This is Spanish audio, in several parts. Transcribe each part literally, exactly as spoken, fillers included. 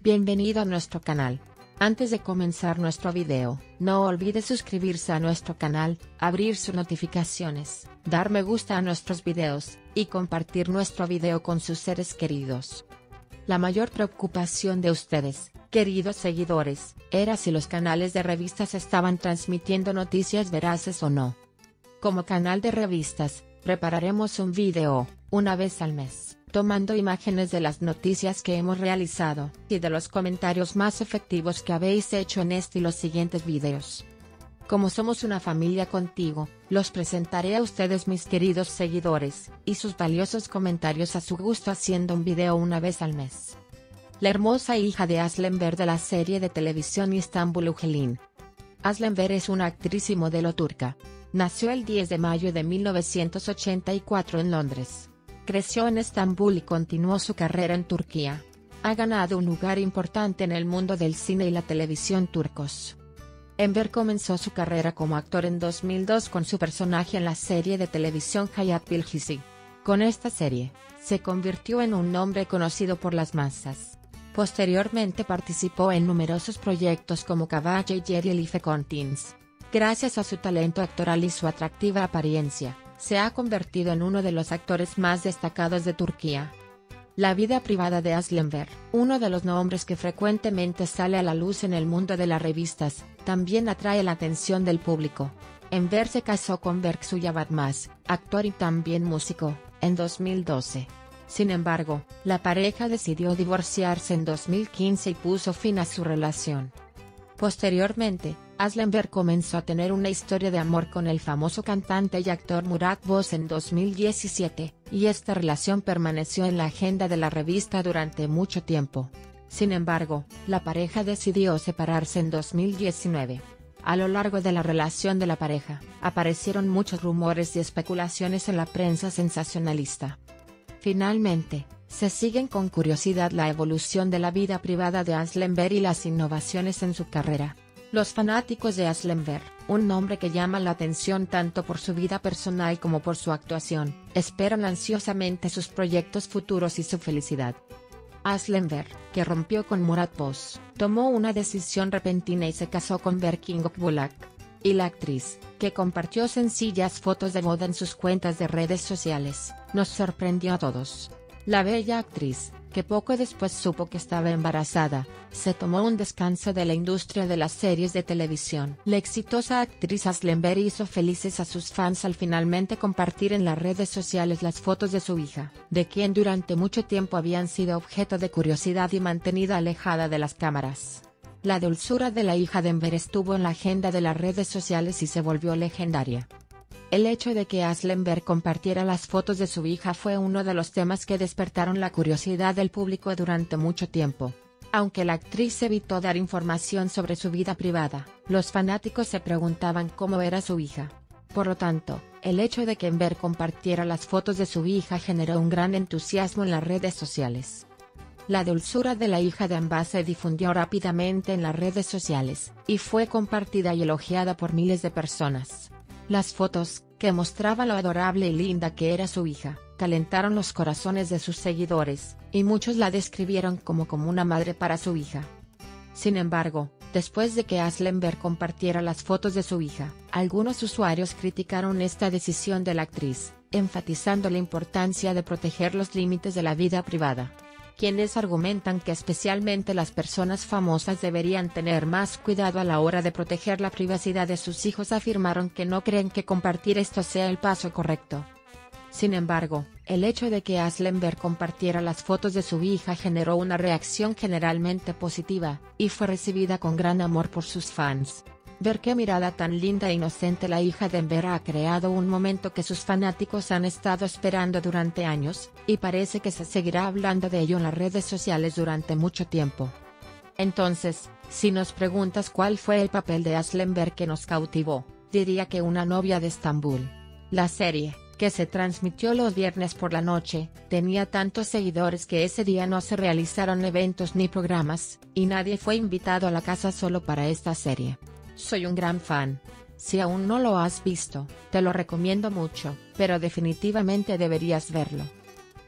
Bienvenido a nuestro canal. Antes de comenzar nuestro video, no olvide suscribirse a nuestro canal, abrir sus notificaciones, dar me gusta a nuestros videos, y compartir nuestro video con sus seres queridos. La mayor preocupación de ustedes, queridos seguidores, era si los canales de revistas estaban transmitiendo noticias veraces o no. Como canal de revistas, prepararemos un video, una vez al mes, tomando imágenes de las noticias que hemos realizado, y de los comentarios más efectivos que habéis hecho en este y los siguientes videos. Como somos una familia contigo, los presentaré a ustedes mis queridos seguidores, y sus valiosos comentarios a su gusto haciendo un video una vez al mes. La hermosa hija de Aslen Ver de la serie de televisión Istanbul Ugelin. Aslen Ver es una actriz y modelo turca. Nació el diez de mayo de mil novecientos ochenta y cuatro en Londres. Creció en Estambul y continuó su carrera en Turquía. Ha ganado un lugar importante en el mundo del cine y la televisión turcos. Enver comenzó su carrera como actor en dos mil dos con su personaje en la serie de televisión Hayat Bilgisi. Con esta serie, se convirtió en un nombre conocido por las masas. Posteriormente participó en numerosos proyectos como Caballo y Jerry Life Contins. Gracias a su talento actoral y su atractiva apariencia, se ha convertido en uno de los actores más destacados de Turquía. La vida privada de Aslen Ver, uno de los nombres que frecuentemente sale a la luz en el mundo de las revistas, también atrae la atención del público. Enver se casó con Berksu Yabatmaz, actor y también músico, en dos mil doce. Sin embargo, la pareja decidió divorciarse en dos mil quince y puso fin a su relación. Posteriormente, Aslen Ver comenzó a tener una historia de amor con el famoso cantante y actor Murat Boz en dos mil diecisiete, y esta relación permaneció en la agenda de la revista durante mucho tiempo. Sin embargo, la pareja decidió separarse en dos mil diecinueve. A lo largo de la relación de la pareja, aparecieron muchos rumores y especulaciones en la prensa sensacionalista. Finalmente, se siguen con curiosidad la evolución de la vida privada de Aslen Ver y las innovaciones en su carrera. Los fanáticos de Aslen Ver, un nombre que llama la atención tanto por su vida personal como por su actuación, esperan ansiosamente sus proyectos futuros y su felicidad. Aslen Ver, que rompió con Murat Boz, tomó una decisión repentina y se casó con Berking Okbulak. Y la actriz, que compartió sencillas fotos de boda en sus cuentas de redes sociales, nos sorprendió a todos. La bella actriz, que poco después supo que estaba embarazada, se tomó un descanso de la industria de las series de televisión. La exitosa actriz Aslen Ver hizo felices a sus fans al finalmente compartir en las redes sociales las fotos de su hija, de quien durante mucho tiempo habían sido objeto de curiosidad y mantenida alejada de las cámaras. La dulzura de la hija de Enver estuvo en la agenda de las redes sociales y se volvió legendaria. El hecho de que Aslen Ver compartiera las fotos de su hija fue uno de los temas que despertaron la curiosidad del público durante mucho tiempo. Aunque la actriz evitó dar información sobre su vida privada, los fanáticos se preguntaban cómo era su hija. Por lo tanto, el hecho de que Enver compartiera las fotos de su hija generó un gran entusiasmo en las redes sociales. La dulzura de la hija de ambas se difundió rápidamente en las redes sociales, y fue compartida y elogiada por miles de personas. Las fotos, que mostraban lo adorable y linda que era su hija, calentaron los corazones de sus seguidores, y muchos la describieron como como una madre para su hija. Sin embargo, después de que Aslen Ver compartiera las fotos de su hija, algunos usuarios criticaron esta decisión de la actriz, enfatizando la importancia de proteger los límites de la vida privada. Quienes argumentan que especialmente las personas famosas deberían tener más cuidado a la hora de proteger la privacidad de sus hijos afirmaron que no creen que compartir esto sea el paso correcto. Sin embargo, el hecho de que Aslen Ver compartiera las fotos de su hija generó una reacción generalmente positiva, y fue recibida con gran amor por sus fans. Ver qué mirada tan linda e inocente la hija de Enver ha creado un momento que sus fanáticos han estado esperando durante años, y parece que se seguirá hablando de ello en las redes sociales durante mucho tiempo. Entonces, si nos preguntas cuál fue el papel de Aslen Ver que nos cautivó, diría que una novia de Estambul. La serie, que se transmitió los viernes por la noche, tenía tantos seguidores que ese día no se realizaron eventos ni programas, y nadie fue invitado a la casa solo para esta serie. Soy un gran fan. Si aún no lo has visto, te lo recomiendo mucho, pero definitivamente deberías verlo.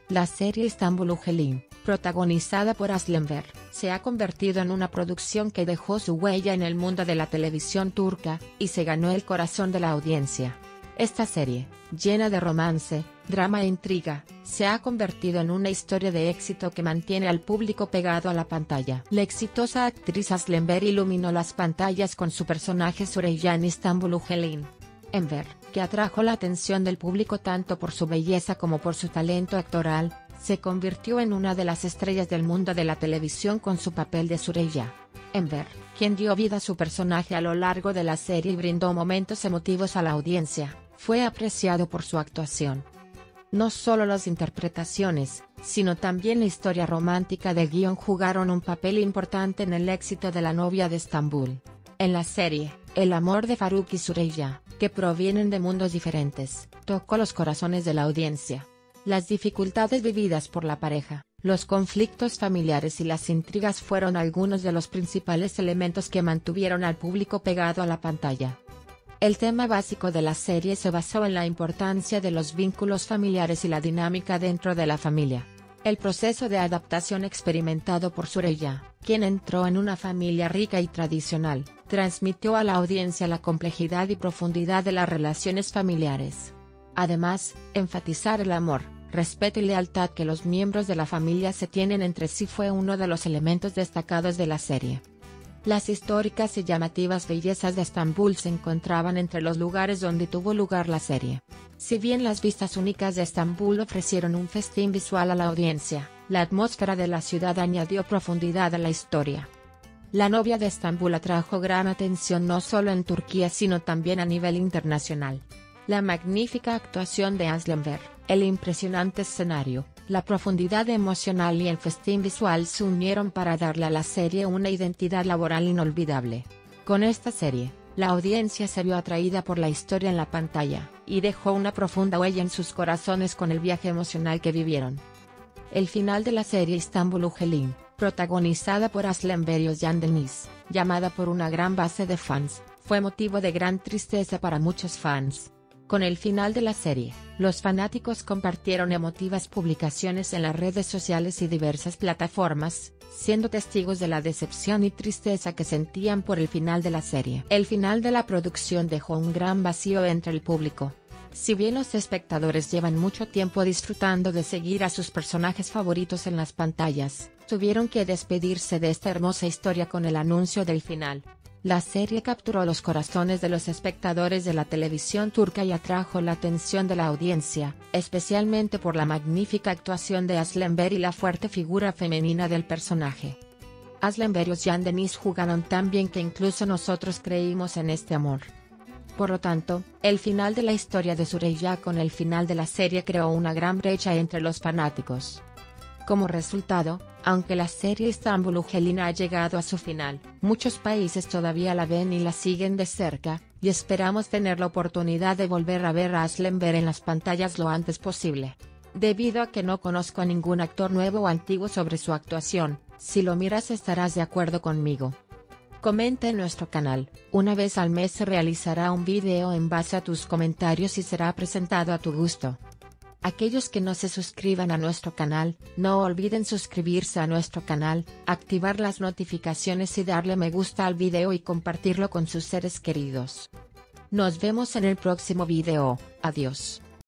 La serie Istanbul Ugelin, protagonizada por Aslan Ver, se ha convertido en una producción que dejó su huella en el mundo de la televisión turca, y se ganó el corazón de la audiencia. Esta serie, llena de romance, drama e intriga, se ha convertido en una historia de éxito que mantiene al público pegado a la pantalla. La exitosa actriz Aslan Ver iluminó las pantallas con su personaje Süreyya en Istanbul Ugelin. Enver, que atrajo la atención del público tanto por su belleza como por su talento actoral, se convirtió en una de las estrellas del mundo de la televisión con su papel de Süreyya. Enver, quien dio vida a su personaje a lo largo de la serie y brindó momentos emotivos a la audiencia, fue apreciado por su actuación. No solo las interpretaciones, sino también la historia romántica del guión jugaron un papel importante en el éxito de La novia de Estambul. En la serie, el amor de Faruk y Süreyya, que provienen de mundos diferentes, tocó los corazones de la audiencia. Las dificultades vividas por la pareja, los conflictos familiares y las intrigas fueron algunos de los principales elementos que mantuvieron al público pegado a la pantalla. El tema básico de la serie se basó en la importancia de los vínculos familiares y la dinámica dentro de la familia. El proceso de adaptación experimentado por Süreyya, quien entró en una familia rica y tradicional, transmitió a la audiencia la complejidad y profundidad de las relaciones familiares. Además, enfatizar el amor, respeto y lealtad que los miembros de la familia se tienen entre sí fue uno de los elementos destacados de la serie. Las históricas y llamativas bellezas de Estambul se encontraban entre los lugares donde tuvo lugar la serie. Si bien las vistas únicas de Estambul ofrecieron un festín visual a la audiencia, la atmósfera de la ciudad añadió profundidad a la historia. La novia de Estambul atrajo gran atención no solo en Turquía sino también a nivel internacional. La magnífica actuación de Aslan Ver, el impresionante escenario, la profundidad emocional y el festín visual se unieron para darle a la serie una identidad laboral inolvidable. Con esta serie, la audiencia se vio atraída por la historia en la pantalla, y dejó una profunda huella en sus corazones con el viaje emocional que vivieron. El final de la serie Istanbul Ugelin, protagonizada por Aslan Ver y Özcan Deniz, llamada por una gran base de fans, fue motivo de gran tristeza para muchos fans. Con el final de la serie, los fanáticos compartieron emotivas publicaciones en las redes sociales y diversas plataformas, siendo testigos de la decepción y tristeza que sentían por el final de la serie. El final de la producción dejó un gran vacío entre el público. Si bien los espectadores llevan mucho tiempo disfrutando de seguir a sus personajes favoritos en las pantallas, tuvieron que despedirse de esta hermosa historia con el anuncio del final. La serie capturó los corazones de los espectadores de la televisión turca y atrajo la atención de la audiencia, especialmente por la magnífica actuación de Aslan Ver y la fuerte figura femenina del personaje. Aslan Ver y Özcan Deniz jugaron tan bien que incluso nosotros creímos en este amor. Por lo tanto, el final de la historia de Süreyya con el final de la serie creó una gran brecha entre los fanáticos. Como resultado, aunque la serie Istanbul Ugelin ha llegado a su final, muchos países todavía la ven y la siguen de cerca, y esperamos tener la oportunidad de volver a ver a Aslan Ver en las pantallas lo antes posible. Debido a que no conozco a ningún actor nuevo o antiguo sobre su actuación, si lo miras estarás de acuerdo conmigo. Comenta en nuestro canal, una vez al mes se realizará un video en base a tus comentarios y será presentado a tu gusto. Aquellos que no se suscriban a nuestro canal, no olviden suscribirse a nuestro canal, activar las notificaciones y darle me gusta al video y compartirlo con sus seres queridos. Nos vemos en el próximo video, adiós.